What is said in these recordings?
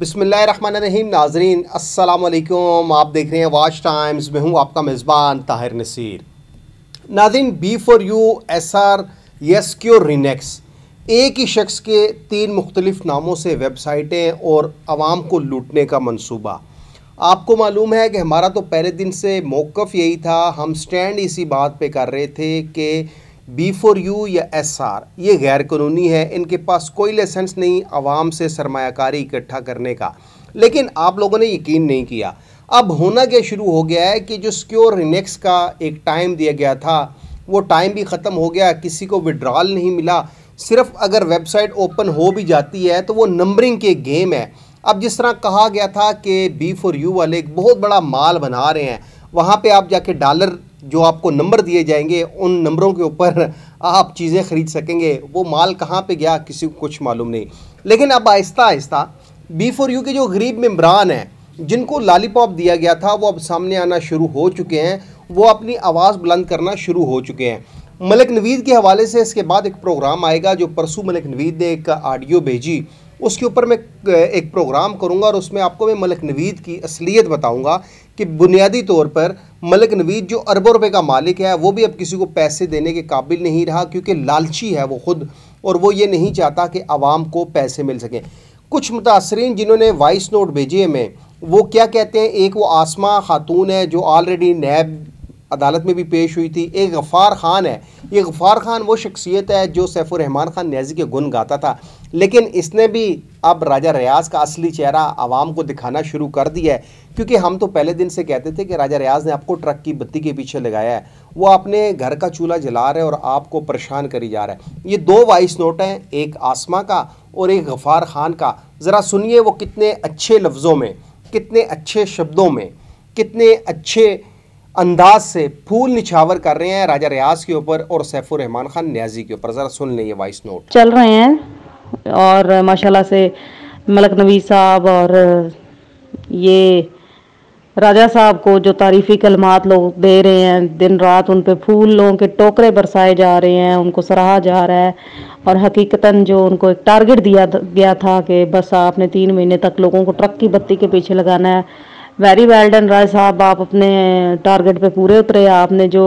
बिस्मिल्लाहिर्रहमानिर्रहीम। नाजरीन अस्सलाम वालेकुम। आप देख रहे हैं वाच टाइम्स में हूँ आपका मेज़बान ताहिर नसीर। नाज़रीन, B4U, SR, YesCure, रिनेक्स एक ही शख्स के 3 मुख्तलिफ नामों से वेबसाइटें और आवाम को लूटने का मंसूबा। आपको मालूम है कि हमारा तो पहले दिन से मौक़िफ़ यही था, हम स्टैंड इसी बात पे कर रहे थे कि B4U या SR ये गैर कानूनी है, इनके पास कोई लाइसेंस नहीं आवाम से सरमायाकारी इकट्ठा करने का। लेकिन आप लोगों ने यकीन नहीं किया। अब होना क्या शुरू हो गया है कि जो सिक्योर रिनेक्स का एक टाइम दिया गया था वो टाइम भी ख़त्म हो गया, किसी को विड्रॉल नहीं मिला। सिर्फ अगर वेबसाइट ओपन हो भी जाती है तो वो नंबरिंग के गेम है। अब जिस तरह कहा गया था कि B4U वाले एक बहुत बड़ा माल बना रहे हैं, वहाँ पे आप जाके डॉलर जो आपको नंबर दिए जाएंगे उन नंबरों के ऊपर आप चीज़ें ख़रीद सकेंगे। वो माल कहाँ पे गया किसी को कुछ मालूम नहीं। लेकिन अब आहिस्ता आहिस्ता B4U के जो गरीब मेम्बरान हैं जिनको लॉलीपॉप दिया गया था वो अब सामने आना शुरू हो चुके हैं, वो अपनी आवाज़ बुलंद करना शुरू हो चुके हैं। मलिक नवीद के हवाले से इसके बाद एक प्रोग्राम आएगा जो परसों मलिक नवीद ने एक ऑडियो भेजी, उसके ऊपर मैं एक प्रोग्राम करूंगा और उसमें आपको मैं मलिक नवीद की असलियत बताऊंगा कि बुनियादी तौर पर मलिक नवीद जो अरबों रुपए का मालिक है वो भी अब किसी को पैसे देने के काबिल नहीं रहा, क्योंकि लालची है वो खुद, और वो ये नहीं चाहता कि आवाम को पैसे मिल सकें। कुछ मुतासरीन जिन्होंने वॉइस नोट भेजे हमें, वो क्या कहते हैं, एक वो आसमा खातून है जो ऑलरेडी नैब अदालत में भी पेश हुई थी। एक गफ़ार ख़ान है, ये गफ़ार ख़ान वो शख्सियत है जो सैफुर रहमान ख़ान न्याज़ी के गुण गाता था, लेकिन इसने भी अब राजा रियाज़ का असली चेहरा आवाम को दिखाना शुरू कर दिया है। क्योंकि हम तो पहले दिन से कहते थे कि राजा रियाज़ ने आपको ट्रक की बत्ती के पीछे लगाया है, वो अपने घर का चूल्हा जला रहे हैं और आपको परेशान करी जा रहा है। ये 2 वॉइस नोट हैं, एक आसमा का और एक गफ़ार ख़ान का। ज़रा सुनिए वो कितने अच्छे लफ्ज़ों में, कितने अच्छे शब्दों में, कितने अच्छे अंदाज से फूल निछावर कर रहे हैं राजा रियाज के ऊपर और सैफुर रहमान खान न्याजी के ऊपर। ज़रा सुन लें ये वॉइस नोट। चल रहे हैं और माशाल्लाह से मलिक नवीद साहब और ये राजा साहब को जो तारीफ़ी कलमात लोग दे रहे हैं, दिन रात उन पे फूलों के टोकरे बरसाए जा रहे हैं, उनको सराहा जा रहा है। और हकीकतन जो उनको एक टारगेट दिया गया था कि बस आपने 3 महीने तक लोगों को ट्रक की बत्ती के पीछे लगाना है। वेरी वेल डन राय साहब, आप अपने टारगेट पे पूरे उतरे, आपने जो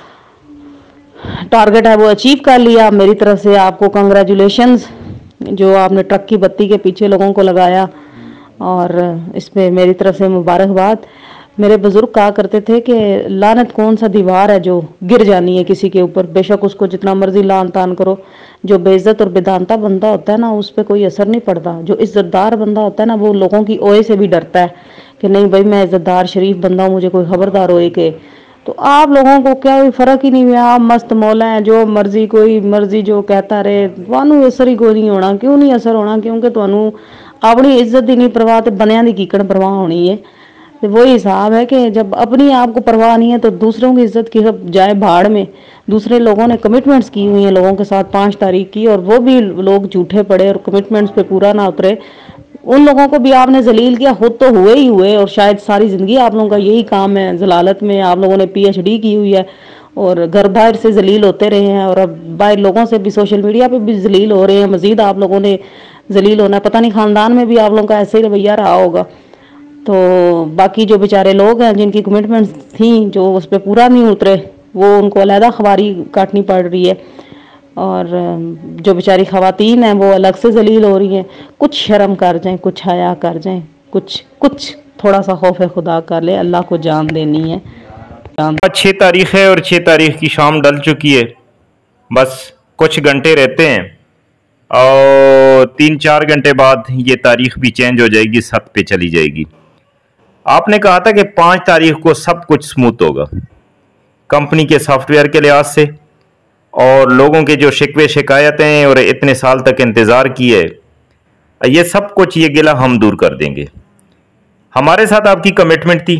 टारगेट है वो अचीव कर लिया। मेरी तरफ से आपको कंग्रेचुलेशंस, जो आपने ट्रक की बत्ती के पीछे लोगों को लगाया, और इसमें मेरी तरफ से मुबारकबाद। मेरे बुजुर्ग कहा करते थे कि लानत कौन सा दीवार है जो गिर जानी है किसी के ऊपर, बेशक उसको जितना मर्जी लान तान करो, जो बेइज्जत और बेदानता बंदा होता है ना उस पर कोई असर नहीं पड़ता। जो इज्जतदार बंदा होता है ना वो लोगों की ओए से भी डरता है कि नहीं भाई मैं इज्जतदार शरीफ बंदा हूँ, मुझे कोई खबरदार होए के। तो आप लोगों को क्या कोई फर्क ही नहीं हुआ, आप मस्त मौला हैं, जो मर्जी कोई मर्जी जो कहता रहे, तुहानू असर ही कोई नहीं होना। क्यों नहीं असर होना? क्योंकि तुहानू अपनी इज्जत ही नहीं परवाह तो बनिया दी कीकड़ परवाह होनी है। तो वही हिसाब है कि जब अपनी आप को परवाह नहीं है तो दूसरों की इज्जत की सब जाए भाड़ में। दूसरे लोगों ने कमिटमेंट्स की हुई हैं लोगों के साथ 5 तारीख की, और वो भी लोग झूठे पड़े और कमिटमेंट्स पे पूरा ना उतरे। उन लोगों को भी आपने जलील किया, खुद तो हुए ही हुए, और शायद सारी ज़िंदगी आप लोगों का यही काम है जलालत में। आप लोगों ने PhD की हुई है और घर बाहर से जलील होते रहे हैं, और अब बाहर लोगों से भी सोशल मीडिया पे भी जलील हो रहे हैं। मज़ीद आप लोगों ने जलील होना है, पता नहीं ख़ानदान में भी आप लोगों का ऐसे ही रवैया रहा होगा। तो बाकी जो बेचारे लोग हैं जिनकी कमिटमेंट्स थी जो उस पर पूरा नहीं उतरे, वो उनको अलहदा खबारी काटनी पड़ रही है, और जो बेचारी खवातीन हैं वो अलग से जलील हो रही हैं। कुछ शर्म कर जाएं, कुछ हया कर जाएं, कुछ थोड़ा सा खौफ खुदा कर ले, अल्लाह को जान देनी है। 6 तारीख है और 6 तारीख की शाम डल चुकी है, बस कुछ घंटे रहते हैं और 3-4 घंटे बाद ये तारीख भी चेंज हो जाएगी, 7 पे चली जाएगी। आपने कहा था कि 5 तारीख को सब कुछ स्मूथ होगा कंपनी के सॉफ्टवेयर के लिहाज से, और लोगों के जो शिकवे शिकायतें और इतने साल तक इंतज़ार किए, ये सब कुछ ये गिला हम दूर कर देंगे। हमारे साथ आपकी कमिटमेंट थी,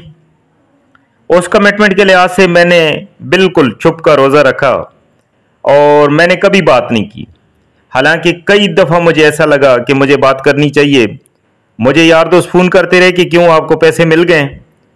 उस कमिटमेंट के लिहाज से मैंने बिल्कुल चुप का रोज़ा रखा और मैंने कभी बात नहीं की। हालांकि कई दफ़ा मुझे ऐसा लगा कि मुझे बात करनी चाहिए। मुझे यार दोस्त फ़ोन करते रहे कि क्यों आपको पैसे मिल गए,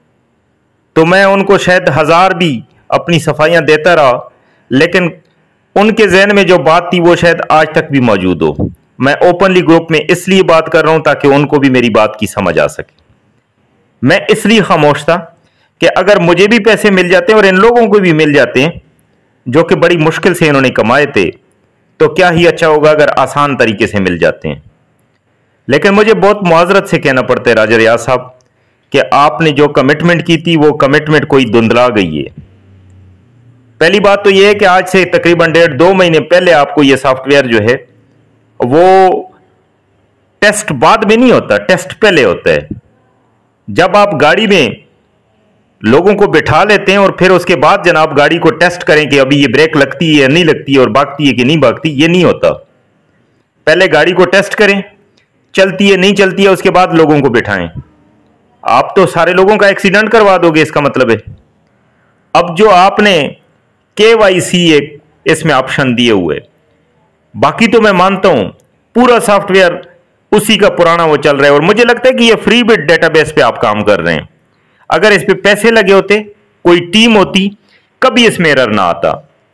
तो मैं उनको शायद 1000 भी अपनी सफाइयाँ देता रहा, लेकिन उनके जहन में जो बात थी वो शायद आज तक भी मौजूद हो। मैं ओपनली ग्रुप में इसलिए बात कर रहा हूं ताकि उनको भी मेरी बात की समझ आ सके। मैं इसलिए खामोश था कि अगर मुझे भी पैसे मिल जाते हैं और इन लोगों को भी मिल जाते हैं जो कि बड़ी मुश्किल से इन्होंने कमाए थे, तो क्या ही अच्छा होगा अगर आसान तरीके से मिल जाते हैं। लेकिन मुझे बहुत मुआजरत से कहना पड़ता है राजा रियाज साहब कि आपने जो कमिटमेंट की थी वो कमिटमेंट कोई धुंधला गई है। पहली बात तो यह है कि आज से तकरीबन 1.5-2 महीने पहले आपको यह सॉफ्टवेयर जो है वो टेस्ट बाद में नहीं होता, टेस्ट पहले होता है। जब आप गाड़ी में लोगों को बिठा लेते हैं और फिर उसके बाद जनाब गाड़ी को टेस्ट करें कि अभी ये ब्रेक लगती है या नहीं लगती है और भागती है कि नहीं भागती, ये नहीं होता। पहले गाड़ी को टेस्ट करें, चलती है नहीं चलती है, उसके बाद लोगों को बिठाएं। आप तो सारे लोगों का एक्सीडेंट करवा दोगे, इसका मतलब है। अब जो आपने KYC एक इसमें ऑप्शन दिए हुए, बाकी तो मैं मानता हूं पूरा सॉफ्टवेयर उसी का पुराना वो चल रहा है और मुझे लगता है कि ये फ्री बिट डेटाबेस पे आप काम कर रहे हैं। अगर इस पे पैसे लगे होते, कोई टीम होती, कभी इसमें एरर ना आता।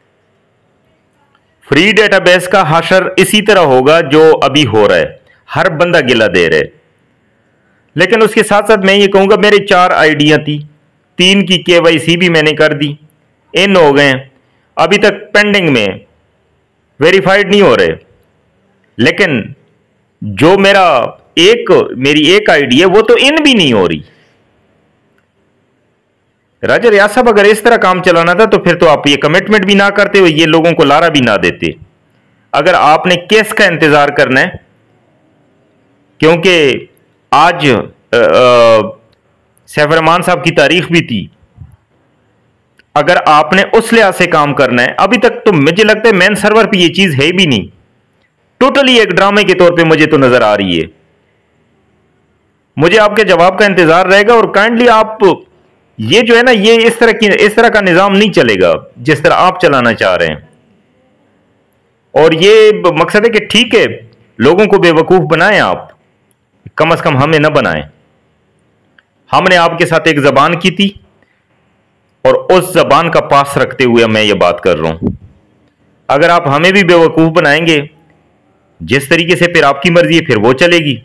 फ्री डेटाबेस का हाशर इसी तरह होगा जो अभी हो रहा है, हर बंदा गिला दे रहा है। लेकिन उसके साथ साथ मैं ये कहूंगा मेरी 4 आईडियां थी, 3 की KYC भी मैंने कर दी, इन हो गए, अभी तक पेंडिंग में, वेरीफाइड नहीं हो रहे। लेकिन जो मेरी एक आईडी है वो तो इन भी नहीं हो रही। राजा रियाज साहब अगर इस तरह काम चलाना था तो फिर तो आप ये कमिटमेंट भी ना करते हो, ये लोगों को लारा भी ना देते। अगर आपने केस का इंतजार करना है, क्योंकि आज सैफ रहमान साहब की तारीख भी थी, अगर आपने उस लिहाज से काम करना है, अभी तक तो मुझे लगता है मेन सर्वर पे ये चीज है भी नहीं, टोटली एक ड्रामे के तौर पे मुझे तो नजर आ रही है। मुझे आपके जवाब का इंतजार रहेगा और काइंडली आप ये जो है ना, ये इस तरह का निजाम नहीं चलेगा जिस तरह आप चलाना चाह रहे हैं। और ये मकसद है कि ठीक है लोगों को बेवकूफ बनाएं आप, कम से कम हमें ना बनाएं। हमने आपके साथ एक जबान की थी और उस जबान का पास रखते हुए मैं ये बात कर रहा हूं। अगर आप हमें भी बेवकूफ बनाएंगे जिस तरीके से, फिर आपकी मर्जी है, फिर वो चलेगी।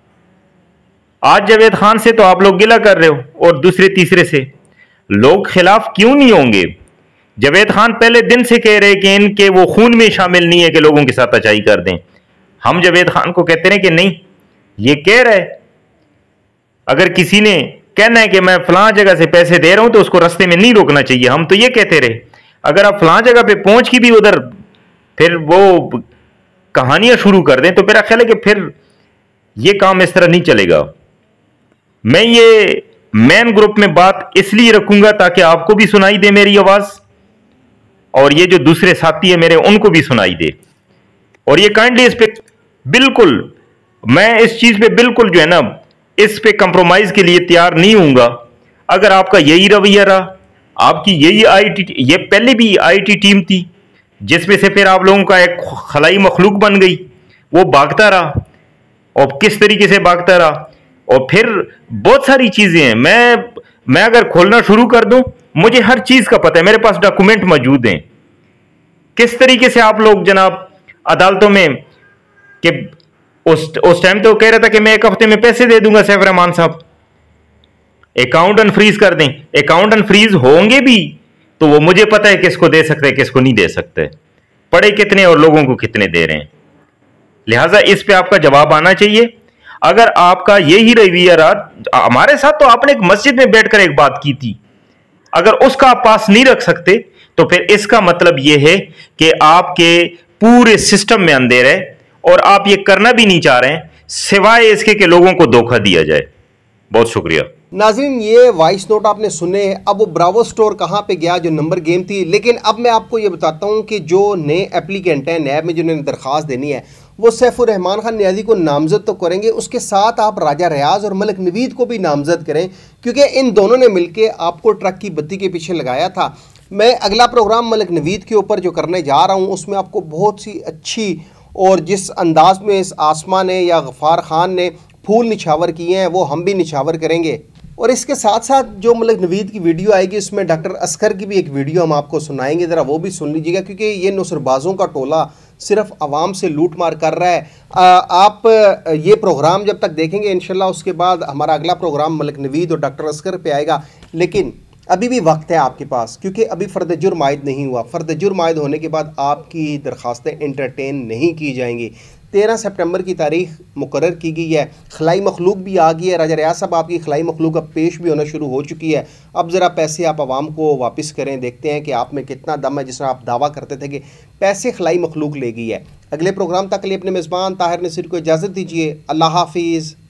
आज जावेद खान से तो आप लोग गिला कर रहे हो और दूसरे तीसरे से लोग खिलाफ क्यों नहीं होंगे? जावेद खान पहले दिन से कह रहे कि इनके वो खून में शामिल नहीं है कि लोगों के साथ अच्छाई कर दें। हम जावेद खान को कहते रहे कि नहीं, ये कह रहे, अगर किसी ने कहना है कि मैं फलां जगह से पैसे दे रहा हूं तो उसको रास्ते में नहीं रोकना चाहिए, हम तो ये कहते रहे। अगर आप फलां जगह पे पहुंच के भी उधर फिर वो कहानियां शुरू कर दें तो मेरा ख्याल है कि फिर ये काम इस तरह नहीं चलेगा। मैं ये मेन ग्रुप में बात इसलिए रखूंगा ताकि आपको भी सुनाई दे मेरी आवाज और ये जो दूसरे साथी है मेरे उनको भी सुनाई दे। और ये काइंडली इस पे बिल्कुल, मैं इस चीज पे बिल्कुल जो है ना, इस पे कंप्रोमाइज के लिए तैयार नहीं हूंगा। अगर आपका यही रवैया रहा, आपकी यही आईटी, ये पहले भी आईटी टीम थी जिसमें से फिर आप लोगों का एक खलाई मखलूक बन गई, वो भागता रहा और किस तरीके से भागता रहा। और फिर बहुत सारी चीजें हैं, मैं अगर खोलना शुरू कर दूं, मुझे हर चीज का पता है, मेरे पास डॉक्यूमेंट मौजूद हैं किस तरीके से आप लोग जनाब अदालतों में कि उस टाइम तो कह रहा था कि मैं 1 हफ्ते में पैसे दे दूंगा सैफ रहमान साहब, अकाउंट अनफ्रीज कर दें। अकाउंट अनफ्रीज होंगे भी तो वो मुझे पता है किसको दे सकते हैं किसको नहीं दे सकते, पड़े कितने और लोगों को कितने दे रहे हैं। लिहाजा इस पे आपका जवाब आना चाहिए। अगर आपका यही रवैया रहा, हमारे साथ तो आपने एक मस्जिद में बैठकर एक बात की थी, अगर उसका आप पास नहीं रख सकते तो फिर इसका मतलब यह है कि आपके पूरे सिस्टम में अंधेर है और आप ये करना भी नहीं चाह रहे हैं सिवाय इसके कि लोगों को धोखा दिया जाए। बहुत शुक्रिया नाज़रीन, ये वॉइस नोट आपने सुने। अब वो ब्रावो स्टोर कहाँ पे गया जो नंबर गेम थी, लेकिन अब मैं आपको ये बताता हूँ कि जो नए एप्लीकेंट हैं, नैब में जिन्होंने दरख्वास्त देनी है, वो सैफुर रहमान खान नियाज़ी को नामजद तो करेंगे, उसके साथ आप राजा रियाज और मलिक नवीद को भी नामजद करें, क्योंकि इन दोनों ने मिलकर आपको ट्रक की बत्ती के पीछे लगाया था। मैं अगला प्रोग्राम मलिक नवीद के ऊपर जो करने जा रहा हूँ उसमें आपको बहुत सी अच्छी और जिस अंदाज में इस आसमा ने या गफ़ार खान ने फूल निछावर किए हैं वो हम भी निछावर करेंगे। और इसके साथ साथ जो मलिक नवीद की वीडियो आएगी उसमें डॉक्टर असगर की भी एक वीडियो हम आपको सुनाएंगे, ज़रा वो भी सुन लीजिएगा, क्योंकि ये नुसरबाजों का टोला सिर्फ आवाम से लूट मार कर रहा है। आप ये प्रोग्राम जब तक देखेंगे इंशाल्लाह उसके बाद हमारा अगला प्रोग्राम मलिक नवीद और डॉक्टर असगर पे आएगा, लेकिन अभी भी वक्त है आपके पास, क्योंकि अभी फ़र्द जुर्म आयद नहीं हुआ। फ़र्द जुर्म आयद होने के बाद आपकी दरख्वास्तें एंटरटेन नहीं की जाएंगी। 13 सितंबर की तारीख मुकर्रर की गई है। खलाई मखलूक भी आ गई है। राजा रियाज साहब आपकी खलाई मखलूक अब पेश भी होना शुरू हो चुकी है। अब ज़रा पैसे आप आवाम को वापस करें, देखते हैं कि आप में कितना दम है। जिस तरह आप दावा करते थे कि पैसे खलाई मखलूक ले गई है। अगले प्रोग्राम तक के लिए अपने मेज़बान ताहिर नसीर को इजाज़त दीजिए। अल्लाह हाफिज़।